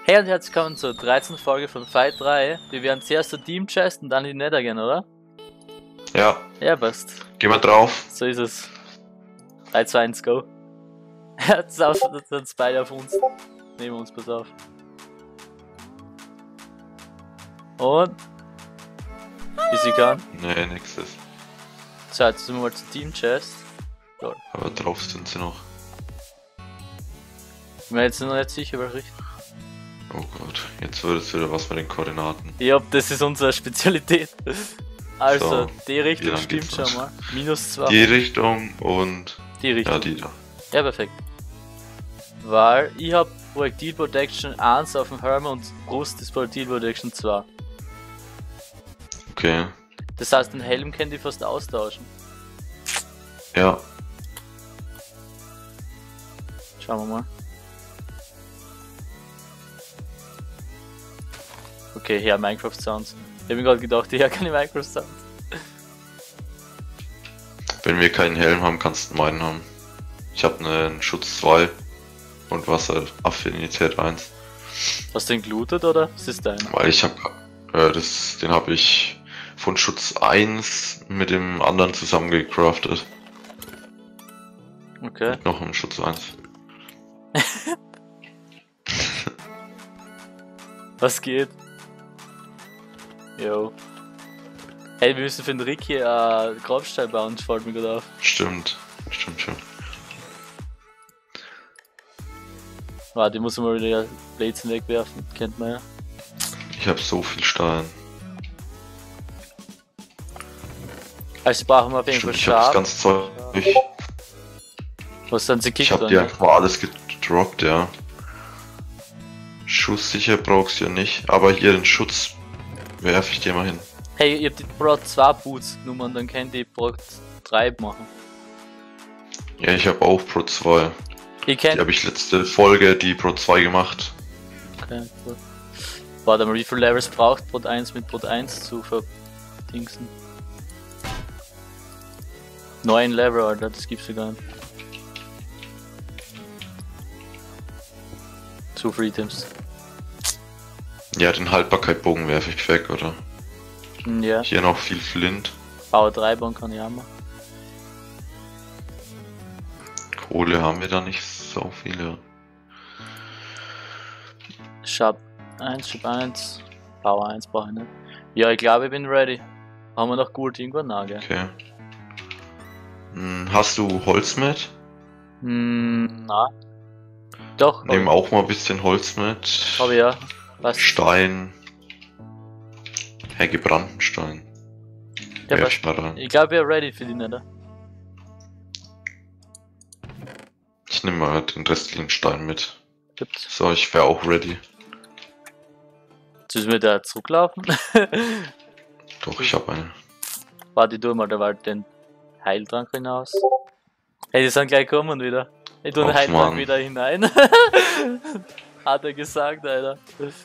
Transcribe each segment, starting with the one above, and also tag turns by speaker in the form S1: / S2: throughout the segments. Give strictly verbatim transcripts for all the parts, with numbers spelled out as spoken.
S1: Hey und herzlich willkommen zur dreizehnten Folge von Fight drei. Wir werden zuerst zur Team Chest und dann in die Nether gehen, oder?
S2: Ja.
S1: Ja, passt.
S2: Gehen wir drauf.
S1: So ist es. drei, zwei, eins, go. Jetzt auf, dann beide auf uns. Nehmen uns, pass auf. Und? Wie sie kann.
S2: Nee, nächstes.
S1: So, jetzt sind wir mal zur Team Chest. So.
S2: Aber drauf sind sie noch.
S1: Ich bin mir jetzt noch nicht sicher, welche Richtung.
S2: Oh Gott, jetzt wird es wieder was mit den Koordinaten.
S1: Ja, das ist unsere Spezialität. Also,
S2: So,
S1: die Richtung
S2: dann
S1: stimmt
S2: geht's
S1: schon
S2: los.
S1: mal. Minus zwei.
S2: Die Richtung und
S1: Die Richtung.
S2: ja, die da.
S1: Ja, perfekt. Weil ich hab Projektil Protection eins auf dem Helm und Brust ist Projektil Protection zwei.
S2: Okay.
S1: Das heißt, den Helm können die fast austauschen.
S2: Ja.
S1: Schauen wir mal. Okay, hier Minecraft Sounds. Ich hab mir gerade gedacht, hier keine Minecraft Sounds.
S2: Wenn wir keinen Helm haben, kannst du meinen haben. Ich habe einen Schutz zwei und Wasseraffinität eins.
S1: Hast du den gelootet oder? Was ist deiner?
S2: Weil ich habe, äh, das, den habe ich von Schutz eins mit dem anderen zusammen gecraftet.
S1: Okay.
S2: Mit noch einen Schutz eins.
S1: Was geht? Jo. Hey, wir müssen für den Ricky einen Grabstein bauen, fällt mir gerade auf.
S2: Stimmt, stimmt schon.
S1: Warte, ich muss mal wieder Blades wegwerfen, kennt man ja.
S2: Ich habe so viel Stein.
S1: Also brauchen wir auf jeden Fall
S2: Stimmt, ich habe das
S1: Schaf.
S2: ganze Zeug. Ich,
S1: Was sind sie
S2: ich
S1: kickt
S2: habe
S1: dann?
S2: dir einfach mal alles gedroppt, ja. Schusssicher brauchst du ja nicht, aber hier den Schutz werfe ich dir mal hin.
S1: Hey, ihr habt die Pro zwei Boots genommen und dann könnt ihr Pro drei machen.
S2: Ja, ich habe auch Pro zwei.
S1: Ihr
S2: Die
S1: kennt.
S2: habe ich letzte Folge die Pro zwei gemacht.
S1: Okay, cool. Warte mal, wie viel Levels braucht Pro eins mit Pro eins zu verdingsen? neun Level, Alter, das gibt's ja gar nicht. Zu viele Items.
S2: Ja, den Haltbarkeitsbogen werfe ich weg, oder?
S1: Hm, ja,
S2: Hier noch viel Flint.
S1: Power drei bauen kann ich auch machen.
S2: Kohle haben wir da nicht so viele.
S1: Shop eins, Shop eins, Power eins brauche ich nicht. Ja, ich glaube, ich bin ready. Haben wir noch Gold irgendwo? Nein, gell?
S2: Okay. Hm, hast du Holz mit?
S1: Hm, nein. Doch, hab
S2: Nehmen
S1: ich,
S2: auch mal ein bisschen Holz mit.
S1: hab ich ja. Was?
S2: Stein. Hey, gebrannten Stein.
S1: Ja,
S2: Werf
S1: was?
S2: ich mal rein.
S1: Ich glaube, wir sind ready für die Nether.
S2: Ich nehme mal den restlichen Stein mit.
S1: Gut.
S2: So, ich wäre auch ready.
S1: Jetzt müssen wir da zurücklaufen.
S2: Doch, ich habe eine.
S1: Warte, ich tu mal da Wald den Heiltrank hinaus. Hey, die sind gleich kommen wieder. Ich tu den
S2: Och,
S1: Heiltrank
S2: Mann.
S1: wieder hinein. Hat er gesagt, Alter.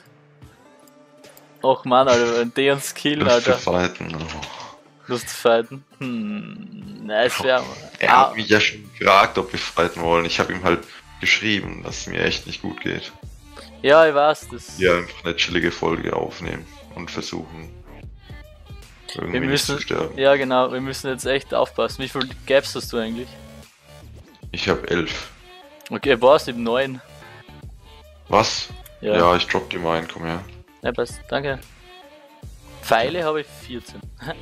S1: Och man, Alter, wenn die uns killen,
S2: Lust zu
S1: Alter.
S2: fighten. Oh.
S1: Lust zu fighten? Hm, nice wär.
S2: Er
S1: Ah,
S2: hat mich ja schon gefragt, ob wir fighten wollen. Ich habe ihm halt geschrieben, dass es mir echt nicht gut geht.
S1: ja, ich weiß das.
S2: Wir einfach eine chillige Folge aufnehmen und versuchen, irgendwie
S1: Wir
S2: nicht
S1: müssen,
S2: zu sterben.
S1: ja genau, wir müssen jetzt echt aufpassen. Wie viel Gaps hast du eigentlich?
S2: Ich habe elf.
S1: Okay, passt, eben neun.
S2: Was?
S1: Ja,
S2: Ja, ich drop dir mal einen, komm her.
S1: ja passt, danke. Pfeile habe ich vierzehn.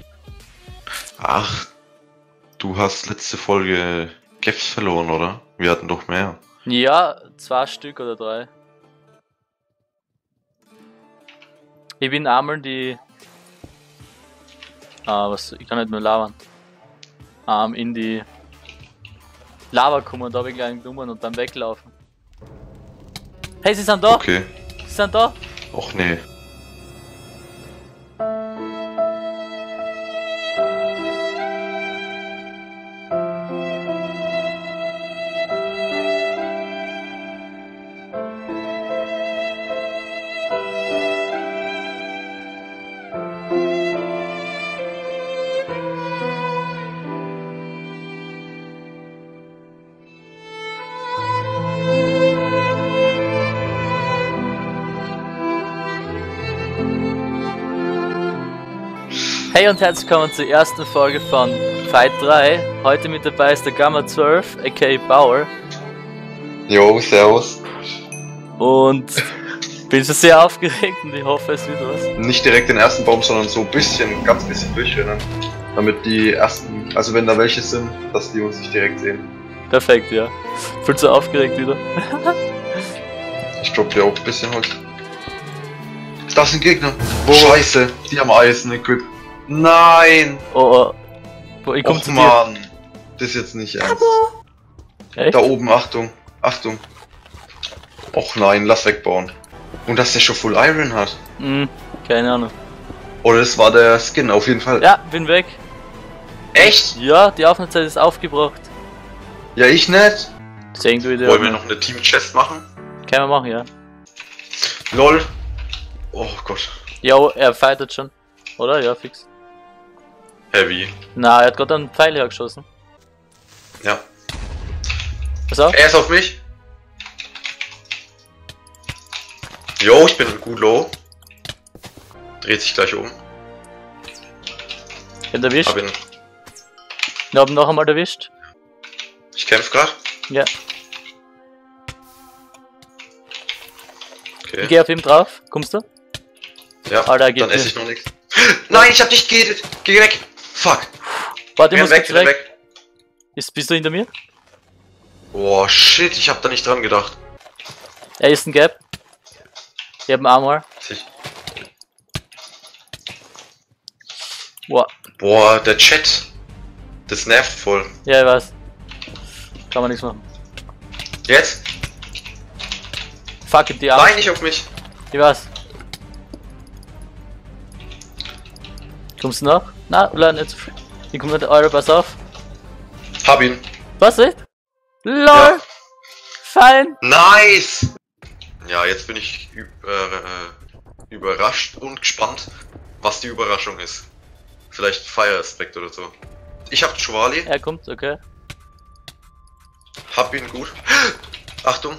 S2: Ach, du hast letzte Folge Gaps verloren, oder? Wir hatten doch mehr.
S1: Ja, zwei Stück oder drei. Ich bin einmal die. Ah, was? Ich kann nicht mehr labern. Ähm, in die Lava kommen und da habe ich gleich genommen und dann weglaufen. Hey, sie sind da!
S2: Okay.
S1: Sie sind da!
S2: Och nee.
S1: Hey und herzlich willkommen zur ersten Folge von Fight drei. Heute mit dabei ist der Gamma zwölf, aka Bauer.
S2: Jo, servus.
S1: Und bin schon sehr aufgeregt und ich hoffe, es wird was.
S2: Nicht direkt den ersten Baum, sondern so ein bisschen, ganz bisschen durchrennen. Damit die ersten, also wenn da welche sind, dass die uns nicht direkt sehen.
S1: Perfekt, ja. Fühlt so aufgeregt wieder.
S2: Ich droppe dir auch ein bisschen Holz. Das sind Gegner. Wo? Scheiße, die haben Eisen-Equip. Nein!
S1: Oh, oh. Wo, ich komm
S2: Och
S1: zu dir.
S2: Mann, das ist jetzt nicht ernst.
S1: Echt?
S2: Da oben, Achtung, Achtung. Och nein, lass wegbauen. Und dass der schon Full Iron hat.
S1: Hm, keine Ahnung.
S2: Oder das war der Skin, auf jeden Fall.
S1: Ja, bin weg.
S2: Echt?
S1: Ja, die Aufnahmezeit ist aufgebraucht.
S2: Ja, ich nicht.
S1: Sehen du wieder.
S2: Wollen wir noch eine Team-Chest machen?
S1: Können wir machen, ja.
S2: Lol. Oh Gott.
S1: Jo, er fightet schon. Oder? Ja, fix.
S2: Heavy.
S1: Na, er hat gerade einen Pfeil hergeschossen.
S2: Ja.
S1: Pass auf.
S2: Er ist auf mich. Jo, ich bin gut low. Dreht sich gleich um.
S1: Ihn erwischt.
S2: Hab ihn.
S1: Wir haben noch einmal erwischt.
S2: Ich kämpf grad.
S1: Ja.
S2: Okay.
S1: Ich geh auf ihm drauf. Kommst du?
S2: Ja,
S1: Alter, er geht
S2: dann esse
S1: dir.
S2: ich noch nichts. Nein, ich hab nicht geedet. Geh weg. Fuck.
S1: Warte, ich
S2: Renn
S1: muss
S2: weg,
S1: kurz
S2: renn
S1: weg.
S2: weg.
S1: Ist, bist du hinter mir?
S2: Boah, shit, ich hab da nicht dran gedacht.
S1: Er ist ein Gap. Ich hab einen Armor.
S2: Ich-
S1: Wow.
S2: Boah, der Chat. Das nervt voll.
S1: Ja, ich weiß. Kann man nichts machen.
S2: Jetzt?
S1: Fuck it, die Arme.
S2: Nein, nicht auf mich.
S1: Ich weiß. Kommst du noch? Na, bleib nicht zu früh. Ich komm mit eure, pass auf.
S2: Hab ihn.
S1: Was, echt? LOL!
S2: Ja.
S1: Fein!
S2: Nice! Ja, jetzt bin ich ü- äh, äh, überrascht und gespannt, was die Überraschung ist. Vielleicht Fire Aspect oder so. Ich hab Schwali,
S1: Er kommt, okay.
S2: hab ihn gut. Achtung,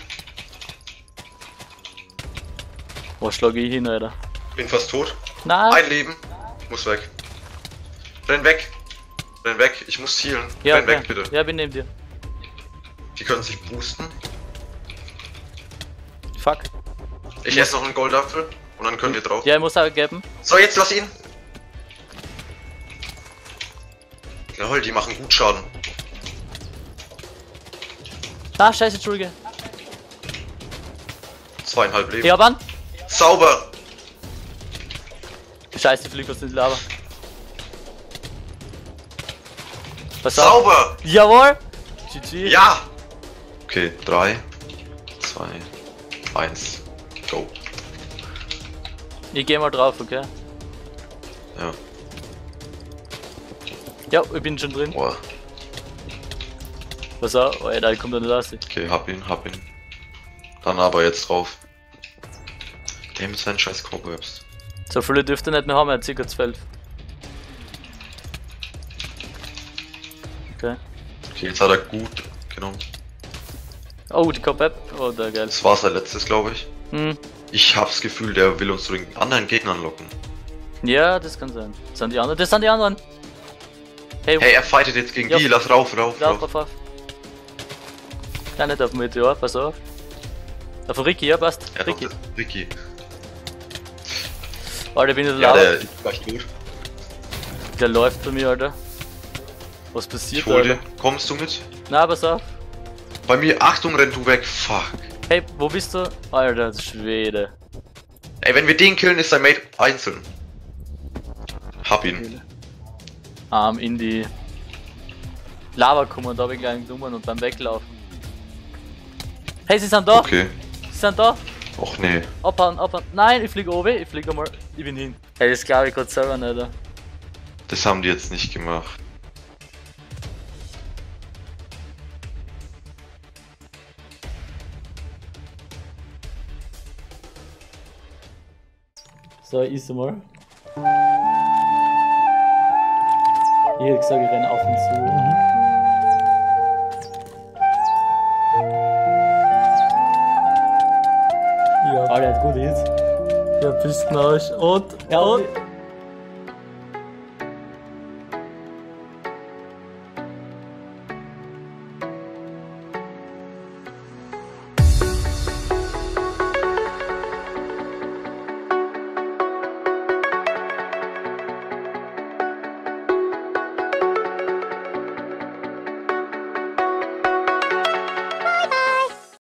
S1: Wo schlag ich hin, Alter?
S2: bin fast tot.
S1: Nein!
S2: Ein Leben. Muss weg. Renn weg. Renn weg. Ich muss healen.
S1: Ja,
S2: Renn
S1: okay.
S2: weg, bitte.
S1: Ja, bin neben dir.
S2: Die können sich boosten.
S1: Fuck.
S2: Ich esse noch einen Goldapfel und dann können wir drauf.
S1: Ja, ich muss auch geben.
S2: So, jetzt lass ihn. Jawohl, die machen gut Schaden.
S1: Ah, scheiße, Entschuldige.
S2: Zweieinhalb Leben.
S1: Ich hab an.
S2: Sauber.
S1: Scheiße, ich flieg aus in die Lava. Pass auf.
S2: Sauber.
S1: Jawohl! G G.
S2: Ja. Okay, drei, zwei, eins, go.
S1: Ich geh mal drauf, okay?
S2: Ja.
S1: Ja, ich bin schon drin.
S2: Boah.
S1: Pass auf, Alter, ich komm da nicht raus.
S2: Okay, hab ihn, hab ihn. Dann aber jetzt drauf. Der mit seinen scheiß Cobwebs.
S1: So viele dürfte er nicht mehr haben, er hat ca. zwölf. Okay.
S2: Okay, jetzt hat er gut genommen.
S1: Oh, die Cobweb. Oh, da geil.
S2: Das war sein letztes, glaube ich.
S1: Hm.
S2: Ich hab's Gefühl, der will uns zu den anderen Gegnern locken.
S1: Ja, das kann sein. Das sind die anderen. Das sind die anderen. Hey,
S2: Hey, er fightet jetzt gegen
S1: Ja.
S2: die. Lass rauf, rauf,
S1: rauf,
S2: rauf.
S1: rauf, rauf. Ja, nicht auf Meteor, pass auf. Auf Ricky, ja, passt.
S2: Ja,
S1: Ricky.
S2: doch, Ricky.
S1: Alter, bin ich
S2: Ja,
S1: laut.
S2: der ist gleich gut.
S1: Der läuft bei mir, Alter. Was passiert,
S2: Ich hol
S1: Alter?
S2: den. Kommst du mit?
S1: Na, pass auf.
S2: Bei mir, Achtung, renn du weg. Fuck.
S1: Hey, wo bist du? Alter, Schwede.
S2: Ey, wenn wir den killen, ist sein Mate einzeln. Hab ihn.
S1: Ähm, in die Lava kommen, da habe ich gleich genommen und beim Weglaufen. Hey, sie sind da!
S2: Okay.
S1: Sie sind da!
S2: Och nee.
S1: Abhauen, abhauen. Nein, ich fliege oben, ich fliege einmal. Ich bin hin. Hey, das glaube ich gerade selber nicht.
S2: Das haben die jetzt nicht gemacht.
S1: So, ist mal. Ich hätte gesagt, ich renne auf und zu. Ja. Alter, hat gut Hits. Ja, bist du Arsch. Und, ja, und.